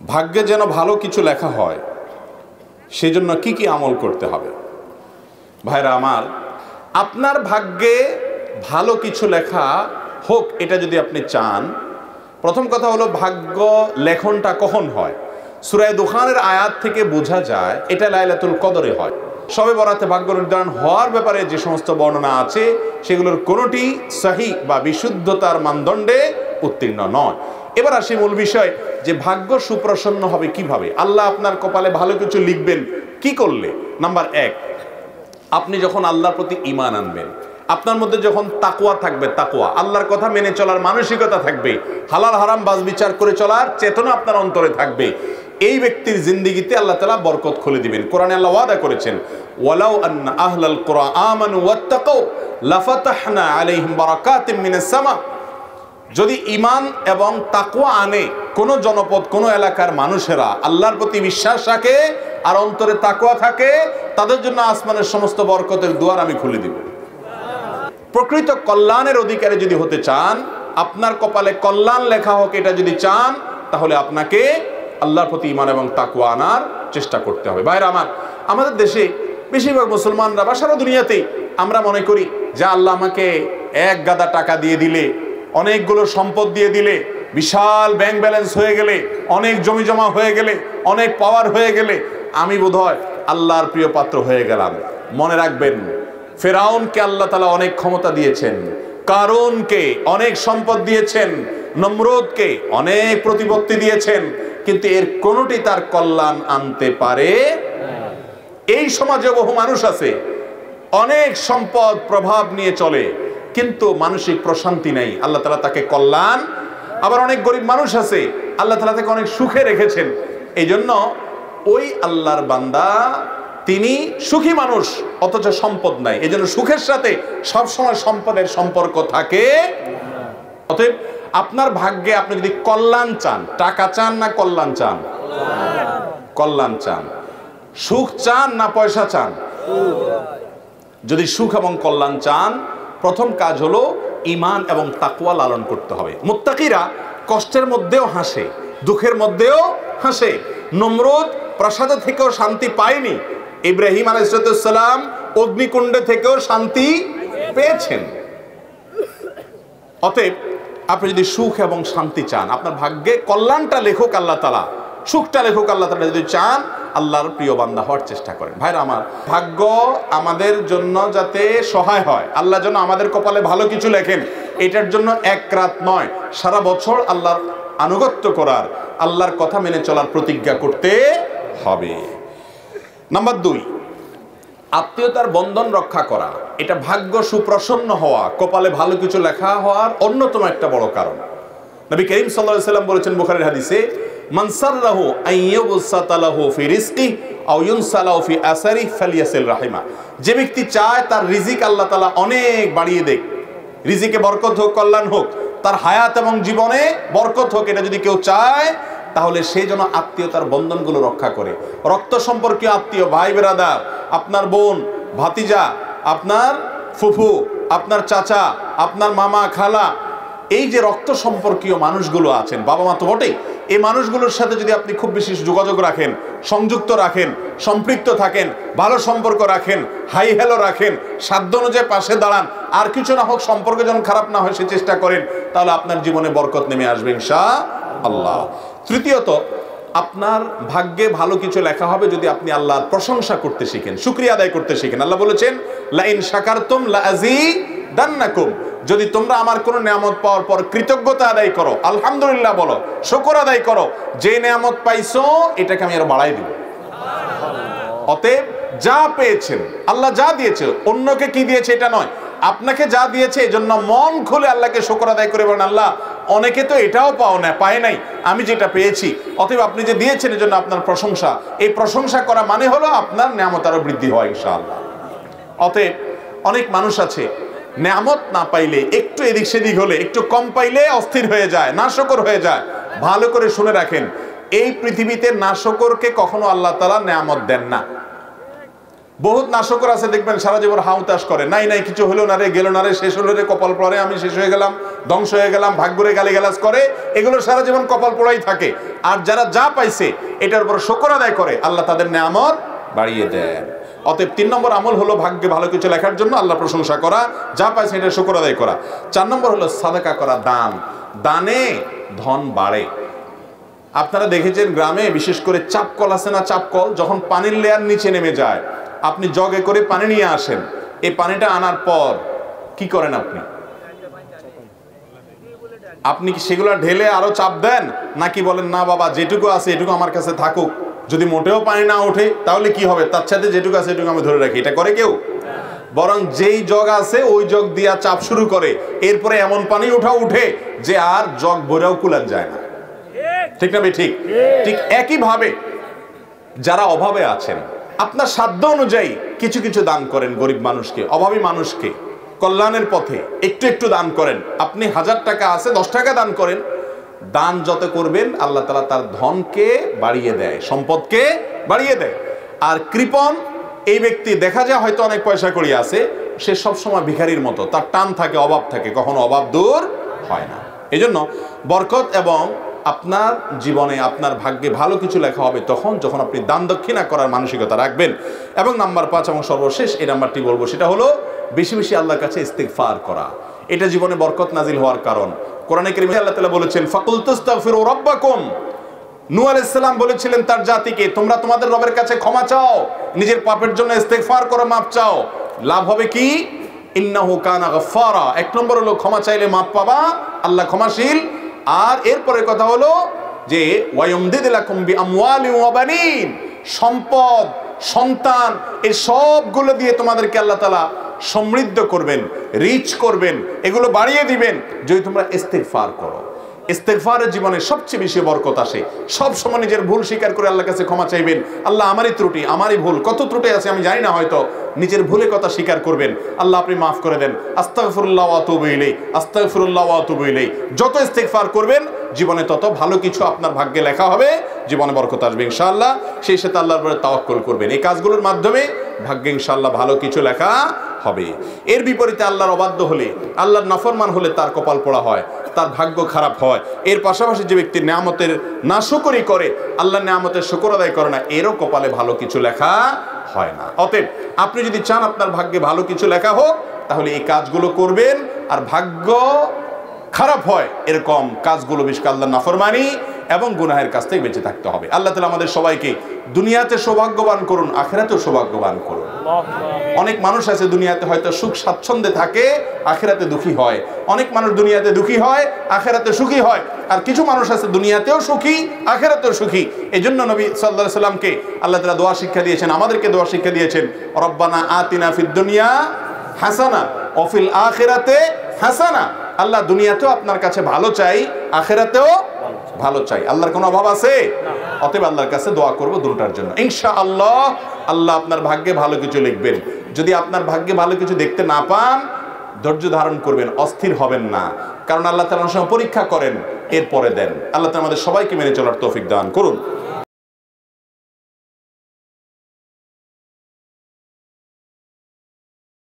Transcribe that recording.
ভাগ্যে যেন ভালো কিছু লেখা হয় সেজন্য কি কি আমল করতে হবে? ভাইরা আমার, আপনার ভাগ্যে ভালো কিছু লেখা হোক এটা যদি আপনি চান, প্রথম কথা হলো ভাগ্য লেখনটা কখন হয়? সূরা দুখানের আয়াত থেকে বোঝা যায় এটা লাইলাতুল কদরে হয়। শবে বরাতে ভাগ্য নির্ধারণ হওয়ার ব্যাপারে যে সমস্ত বর্ণনা আছে সেগুলোর কোনোটি সহিহ বা বিশুদ্ধতার মানদণ্ডে উত্তীর্ণ নয়। এবার আসি মূল বিষয়, যে ভাগ্য সুপ্রসন্ন হবে কিভাবে? আল্লাহ আপনার কপালে ভালো কিছু লিখবেন কি করলে? নাম্বার এক, আপনি যখন আল্লাহর প্রতি ঈমান আনবেন, আপনার মধ্যে যখন তাকওয়া থাকবে, তাকওয়া আল্লাহর কথা মেনে চলার মানসিকতা থাকবে, হালাল হারাম বাজ বিচার করে চলার চেতনা আপনার অন্তরে থাকবে, এই ব্যক্তির জিন্দেগিতে আল্লাহ তাআলা বরকত খুলে দিবেন। কোরআনে আল্লাহ ওয়াদা করেছেন, ওয়ালাউ আন্না আহলাল কুরআ আমানু ওয়াত্তাকাউ লাফাতাহনা আলাইহিম বারাকাতিম মিনাস সামা। যদি ঈমান এবং তাকওয়া আনে কোন জনপদ, কোন এলাকার মানুষেরা আল্লাহর প্রতি বিশ্বাস রাখে আর অন্তরে তাকওয়া থাকে, তাদের জন্য আসমানের সমস্ত বরকতের দুয়ার আমি খুলে দিব। প্রকৃত কল্যাণের অধিকারী যদি হতে চান, আপনার কপালে কল্যাণ লেখা হোক এটা যদি চান, তাহলে আপনাকে আল্লাহর প্রতি ঈমান এবং তাকওয়া আনার চেষ্টা করতে হবে। ভাইরা আমার, আমাদের দেশে বেশিরভাগ মুসলমানরা বা সারা দুনিয়াতেই আমরা মনে করি যে আল্লাহ আমাকে এক গাদা টাকা দিয়ে দিলে, অনেকগুলো সম্পদ দিয়ে দিলে, বিশাল ব্যাংক ব্যালেন্স হয়ে গেলে, অনেক জমি জমা হয়ে গেলে, অনেক পাওয়ার হয়ে গেলে আমি বোধহয় আল্লাহর প্রিয় পাত্র হয়ে গেলাম। মনে রাখবেন, ফেরাউনকে আল্লাহ তাআলা অনেক ক্ষমতা দিয়েছেন, কারূনকে অনেক সম্পদ দিয়েছেন, নমরুদকে অনেক প্রতিপত্তি দিয়েছেন, কিন্তু এর কোনোটি তার কল্যাণ আনতে পারে। এই সমাজে বহু মানুষ আছে অনেক সম্পদ প্রভাব নিয়ে চলে, কিন্তু মানসিক প্রশান্তি নেই, আল্লাহ তাআলা তাকে কল্যাণ। আবার অনেক গরিব মানুষ আছে আল্লাহ তাআলা তাকে অনেক সুখে রেখেছেন। এই জন্য ওই আল্লাহর বান্দা তিনি সুখী মানুষ, অথচ সম্পদ নাই, এই জন্য সুখের সাথে সবসময় সম্পদের সম্পর্ক থাকে। অতএব আপনার ভাগ্যে আপনি যদি কল্যাণ চান, টাকা চান না কল্যাণ চান? কল্যাণ চান। সুখ চান না পয়সা চান? যদি সুখ এবং কল্যাণ চান, প্রথম কাজ হলো ঈমান এবং তাকওয়া লালন করতে হবে। মুত্তাকিরা কষ্টের মধ্যেও হাসে, দুঃখের মধ্যেও হাসে। নমরুদ প্রাসাদ থেকেও শান্তি পায়নি, ইব্রাহিম আলাইহিস সালাম অগ্নিকুণ্ডে থেকেও শান্তি পেয়েছেন। অতএব আপনি যদি সুখ এবং শান্তি চান, আপনার ভাগ্যে কল্যাণটা লেখক আল্লাহ তাআলা, সুখটা লেখক আল্লাহ তাআলা, যদি চান আল্লাহর প্রিয় বান্দা হওয়ার চেষ্টা করেন। ভাইরা আমার, ভাগ্য আমাদের জন্য যাতে সহায় হয়, আল্লাহ যেন আমাদের কপালে ভালো কিছু লেখেন, এটার জন্য এক রাত নয়, সারা বছর আল্লাহর আনুগত্য করার, আল্লাহর কথা মেনে চলার প্রতিজ্ঞা করতে হবে। নাম্বার দুই, আত্মীয়তার বন্ধন রক্ষা করা। এটা ভাগ্য সুপ্রসন্ন হওয়া, কপালে ভালো কিছু লেখা হওয়ার অন্যতম একটা বড় কারণ। নবী করিম সাল্লাল্লাহু আলাইহি ওয়াসাল্লাম বলেছেন বুখারীর হাদিসে, মান সাররাহু আইয়ুবসাতা লাহু ফি রিজকি আও ইউনসালাহু ফি আসারি ফালিয়াসিল রাহিমা। যে ব্যক্তি চায় তার রিজিক আল্লাহ তাআলা অনেক বাড়িয়ে দেখ, রিজিকে বরকত হোক, কল্যাণ হোক, তার হায়াত এবং জীবনে বরকত হোক, এটা যদি কেউ চায়, তাহলে সে যেন আত্মীয়তার বন্ধনগুলো রক্ষা করে। রক্ত সম্পর্কীয় আত্মীয়, ভাই বেরাদার, আপনার বোন, ভাতিজা, আপনার ফুফু, আপনার চাচা, আপনার মামা, খালা, এই যে রক্ত সম্পর্কীয় মানুষগুলো আছেন, বাবা মা তো বটেই, এই মানুষগুলোর সাথে যদি আপনি খুব বেশি যোগাযোগ রাখেন, সংযুক্ত রাখেন, সম্পৃক্ত থাকেন, ভালো সম্পর্ক রাখেন, হাই হ্যালো রাখেন, সাধ্য অনুযায়ী পাশে দাঁড়ান, আর কিছু না হোক সম্পর্ক যেন খারাপ না হয় সে চেষ্টা করেন, তাহলে আপনার জীবনে বরকত নেমে আসবে ইনশাআল্লাহ। তৃতীয়ত, আপনার ভাগ্যে ভালো কিছু লেখা হবে যদি আপনি আল্লাহর প্রশংসা করতে শিখেন, শুকরিয়া আদায় করতে শিখেন। আল্লাহ বলেছেন, লা ইন শাকারতুম লা আযীদান্নাকুম। যদি তোমরা আমার কোন নিয়ামত পাওয়ার পর কৃতজ্ঞতা আদায় করো, আলহামদুলিল্লাহ বলো, শুকর আদায় করো, যে নিয়ামত পাইছো এটাকে আমি আরো বাড়াই দিব। অতএব যা পেয়েছেন, আল্লাহ যা দিয়েছে, অন্যকে কি দিয়েছে এটা নয়, আপনাকে যা দিয়েছে এজন্য মন খুলে আল্লাহকে শুকর আদায় করে বলেন, আল্লাহ অনেকে তো এটাও পায় নাই, আমি যেটা পেয়েছি, অতএব আপনি যে দিয়েছেন এজন্য আপনার প্রশংসা। এই প্রশংসা করা মানে হলো আপনার নিয়ামত আরো বৃদ্ধি হয় ইনশাআল্লাহ। অতএব অনেক মানুষ আছে নিয়ামত না পাইলে, একটু এদিক সেদিক হলে, একটু কম পাইলে অস্থির হয়ে যায়, নাশকর হয়ে যায়। ভালো করে শুনে রাখেন, এই পৃথিবীতে নাশকরকে কখনো আল্লাহ তাআলা নিয়ামত দেন না। বহুত নাশকর আছে দেখবেন সারা জীবন হাউতাস করে, নাই নাই কিছু হলো না রে, গেল না রে, শেষ হলো রে, কপাল পড়ে, আমি শেষ হয়ে গেলাম, ধ্বংস হয়ে গেলাম, ভাগ্যরে গালিগালাজ করে, এগুলো সারা জীবন কপাল পড়াই থাকে। আর যারা যা পাইছে এটার উপর শুকর আদায় করে আল্লাহ তাদের নেয়ামত বাড়িয়ে দেন। অতএব 3 নম্বর আমল হলো ভাগ্যে ভালো কিছু লেখার জন্য আল্লাহ প্রশংসা করা, যা পাইছে এটা শুকর আদায় করা। 4 নম্বর হলো সাদাকা করা, দান। দানে ধন বাড়ে। আপনারা দেখেছেন গ্রামে বিশেষ করে চাপকল আছে না, চাপকল যখন পানির লেয়ার নিচে নেমে যায়, আপনি জগে করে পানি নিয়ে আসেন, এই পানিটা আনার পর কি করেন আপনি? আপনি কি সেগুলো ঢেলে আরো চাপ দেন, নাকি বলেন না বাবা যেটুকু আছে এটুকু আমার কাছে থাকুক, যদি মোটেও পানি না ওঠে তাহলে কি হবে, তার সাথে যেটুকু আছে এটুকু আমি ধরে রাখি? এটা করে কেউ? বরং যেই জগ আছে ওই জগ দিয়া চাপ শুরু করে, এরপরে এমন পানি উঠে যে আর জগ ভরেও কুলান যায় না। ঠিক না? ঠিক ঠিক একইভাবে যারা অভাবে আছেন আপনার সাধ্য অনুযায়ী কিছু কিছু দান করেন, গরিব মানুষকে, অভাবী মানুষকে কল্যাণের পথে একটু একটু দান করেন। আপনি 1000 টাকা আছে 10 টাকা দান করেন, দান যত করবেন আল্লাহ তাআলা তার ধনকে বাড়িয়ে দেয়, সম্পদকে বাড়িয়ে দেয়। আর কৃপণ এই ব্যক্তি দেখা যায় হয়তো অনেক পয়সা করি আছে, সে সবসময় ভিখারির মতো, তার টান থাকে, অভাব থাকে, কখনো অভাব দূর হয় না। এই জন্য বরকত এবং আপনার জীবনে আপনার ভাগ্যে ভালো কিছু লেখা হবে তখন যখন আপনি দান দক্ষিণা করার মানসিকতা রাখবেন। এবং নাম্বার 5 এবং সর্বশেষ এই নাম্বারটি বলবো, সেটা হলো বেশি বেশি আল্লাহর কাছে ইস্তিগফার করা। এটা জীবনে বরকত নাজিল হওয়ার কারণ। কোরআনে কারিমে আল্লাহ তাআলা বলেছেন ফাকুল তাস্তাগফিরু রাব্বাকুম। নূহ আলাইহিস সালাম বলেছিলেন তার জাতিকে, তোমরা তোমাদের রবের কাছে ক্ষমা চাও, নিজের পাপের জন্য ইস্তিগফার করো, মাপ চাও। লাভ হবে কি? ইন্নাহু কানা গাফফারা। 1 নম্বর হলো ক্ষমা চাইলে মাপ পাবা, আল্লাহ ক্ষমাশীল। আর এরপরে কথা হলো যে ওয়ায়ুমদিদুলাকুম বিআমওয়ালিন ওয়া বানিন, সম্পদ, সন্তান, এই সবগুলো দিয়ে তোমাদেরকে আল্লাহ তাআলা সমৃদ্ধ করবেন, রিচ করবেন, এগুলো বাড়িয়ে দিবেন যদি তোমরা ইস্তিগফার করো। ইস্তিগফারের জীবনে সবচেয়ে বেশি বরকত আসে। সব সময় নিজের ভুল স্বীকার করে আল্লাহর কাছে ক্ষমা চাইবেন, আল্লাহ আমারই ত্রুটি, আমারই ভুল, কত ত্রুটি আছে আমি জানি না, হয়তো নিজের ভুলের কথা স্বীকার করবেন, আল্লাহ আপনি মাফ করে দেন, আস্তাগফিরুল্লাহ ওয়া আতুবু ইলাইহি, আস্তাগফিরুল্লাহ ওয়া আতুবু ইলাইহি। যত ইস্তিগফার করবেন জীবনে তত ভালো কিছু আপনার ভাগ্যে লেখা হবে, জীবনে বরকত আসবে ইনশাআল্লাহ। সেই সাথে আল্লাহর উপরে তাওয়াক্কুল করবেন, এই কাজগুলোর মাধ্যমে ভাগ্যে ইনশাআল্লাহ ভালো কিছু লেখা হবে। এর বিপরীতে আল্লাহর অবাধ্য হলে, আল্লাহর নাফরমান হলে তার কপাল পোড়া হয়, তার ভাগ্য খারাপ হয়। এর পাশাপাশি যে ব্যক্তি নেয়ামতের নাশকরি করে, আল্লাহর নেয়ামতের শুকর আদায় করে না, এরও কপালে ভালো কিছু লেখা হয় না। অতএব আপনি যদি চান আপনার ভাগ্যে ভালো কিছু লেখা হোক, তাহলে এই কাজগুলো করবেন। আর ভাগ্য খারাপ হয় এরকম কাজগুলো বেশি আল্লাহর নাফরমানি এবং গুনাহের কাছ থেকে বেঁচে থাকতে হবে। আল্লাহ তাআলা আমাদের সবাইকে দুনিয়াতে সৌভাগ্যবান করুন, আখিরাতেও সৌভাগ্যবান করুন। অনেক মানুষ আছে দুনিয়াতে হয়তো সুখ স্বাচ্ছন্দ্যে থাকে, আখিরাতে দুঃখী হয়। অনেক মানুষ দুনিয়াতে দুঃখী হয়, আখিরাতে সুখী হয়। আর কিছু মানুষ আছে দুনিয়াতেও সুখী, আখিরাতেও সুখী। এই জন্য নবী সাল্লাল্লাহু আলাইহি সাল্লামকে আল্লাহ তাআলা দোয়া শিক্ষা দিয়েছেন, আমাদেরকে দোয়া শিক্ষা দিয়েছেন, রব্বানা আতিনা ফিদ দুনিয়া হাসানা ওয়া ফিল আখিরাতে হাসানা। আল্লাহ দুনিয়াতেও আপনার কাছে ভালো চাই, আখিরাতেও ভালো চাই। আল্লাহর কোনো অভাব আছে? অতএব আল্লাহর কাছে দোয়া করব দুটোর জন্য, ইনশাআল্লাহ আল্লাহ আপনার ভাগ্যে ভালো কিছু লিখবেন। যদি আপনার ভাগ্যে ভালো কিছু দেখতে না পান, ধৈর্য ধারণ করবেন, অস্থির হবেন না, কারণ আল্লাহ তাআলা অনেক সময় পরীক্ষা করেন, এরপরে দেন। আল্লাহ তাআলা আমাদের সবাইকে মেনে চলার তৌফিক দান করুন।